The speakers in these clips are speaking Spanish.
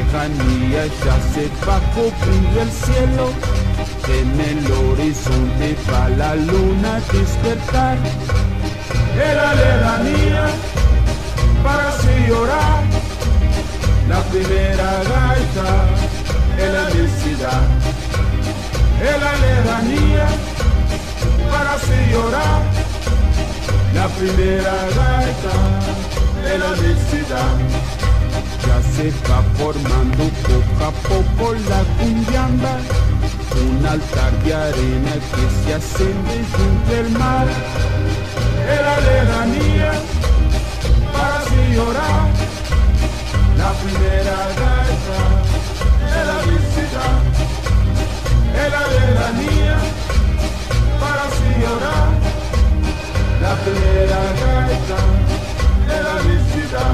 lejanía ya se va cubriendo el cielo. En el horizonte va la luna a despertar. En la lejanía, para así orar, la primera gaita en la necesidad. En la lejanía, para así orar, la primera gaita en la necesidad. Ya se va formando poco a poco la cumbiamba, un altar de arena que se asciende junto al mar. En la lejanía, para así orar, la primera gaita en la necesidad. En la lejanía, para así orar, la primera gaita en la necesidad.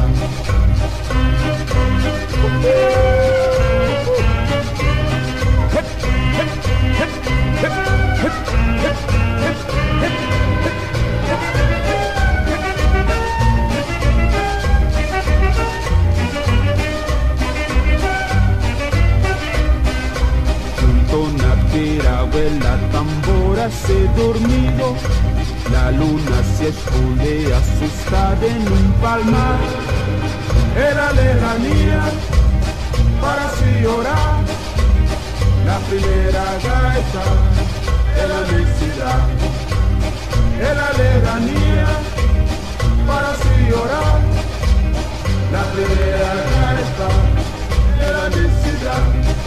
La tambora se dormido, la luna se esconde asustada en un palmar. En la lejanía, para así orar, la primera gaita en la necesidad. En la lejanía, para así orar, la primera gaita en la necesidad.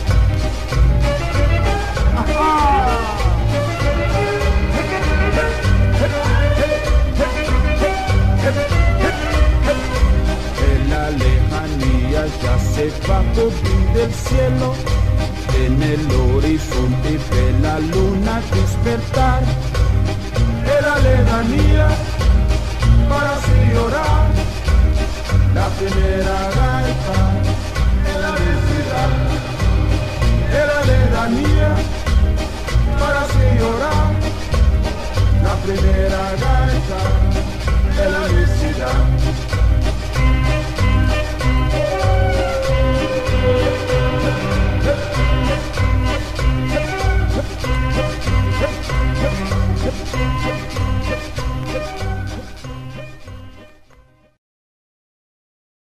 En la lejanía ya se va cubriendo el cielo, en el horizonte ve la luna despertar. En la lejanía, para así orar, la primera gaita en la necesidad. En la lejanía, para así orar, la primera gaita en la necesidad.